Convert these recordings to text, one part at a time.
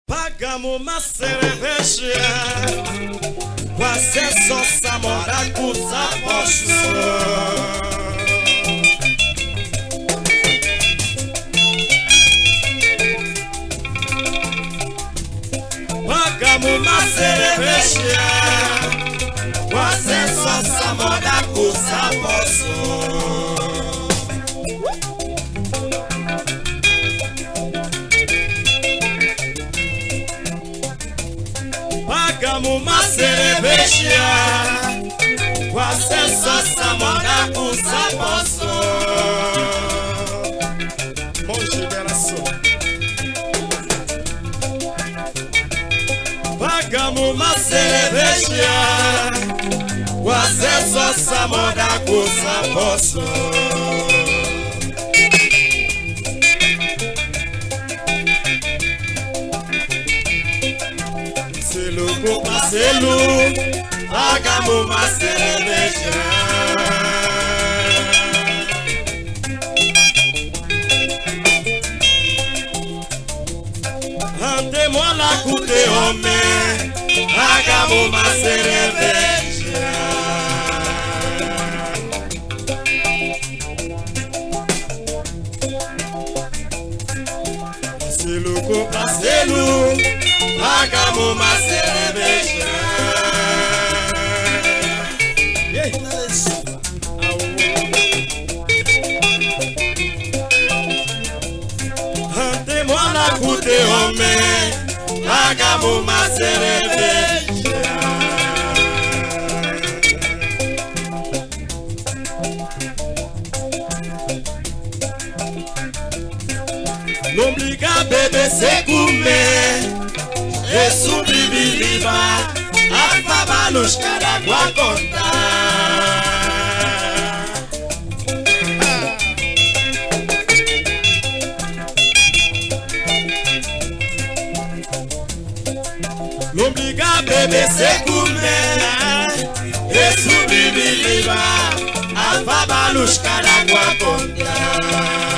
Paga-me uma cerveja, com acesso ao samora com os apóstolos. Paga-me uma cerveja, com acesso ao samora com os apóstolos. Paga-me uma cerveja, com acesso a samora com saposo. Bom liberação. Paga-me uma cerveja, com acesso a samora com saposo. Com parcelo, paga-me uma cerveja. Ante-moi la coute homem, paga-me uma cerveja. Parcelo com parcelo, paga-me uma cerveja. Ante-moi la coute homem, paga-me uma cerveja. Não briga a beber sem comer, e sobreviva a fava nos caragua contar. Não briga a beber sem comer, e sobreviva a fava nos caragua contar.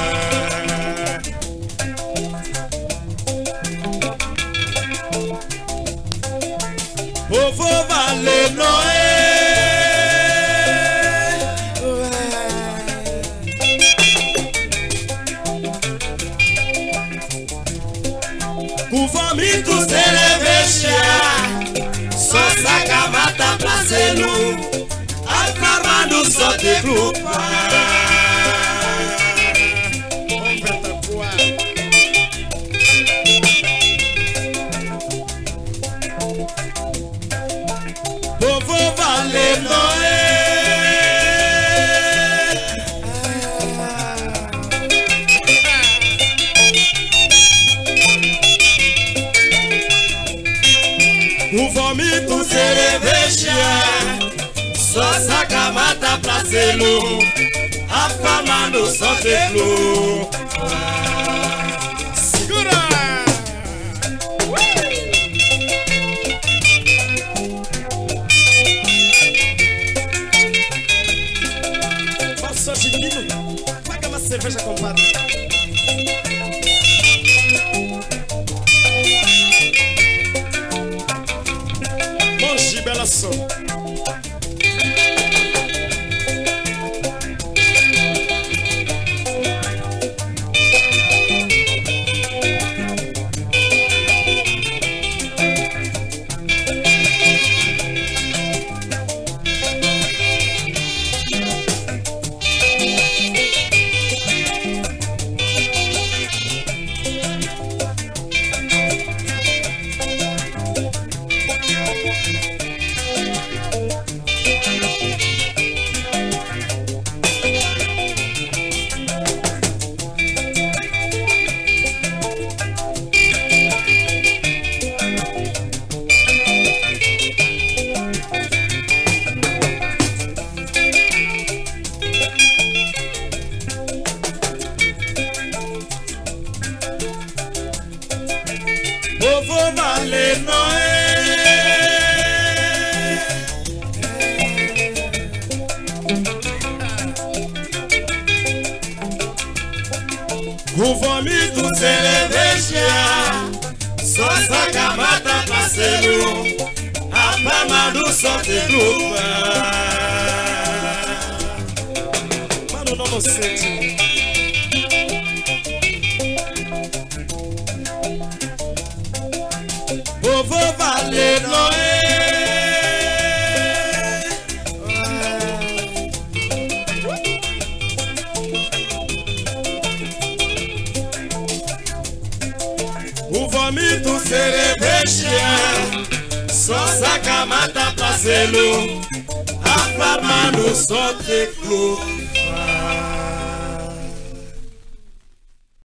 Povo vale Noé, com vômito cerveja, só saca mata placelo, aclamando só de grupa. Povo vale Noé, com vômito cerveja, só saca mata placelo, afamando só de flor. Segura! Paga uma cerveja, compadre. Monge bela som. Povo vale Noé, com vômito cerveja, só só sakamata parcelo, apamado só te lupa. Mano, não sente. Povo vale noé. O vômito cerveja, só sakamata parcelo, afamado só te clube.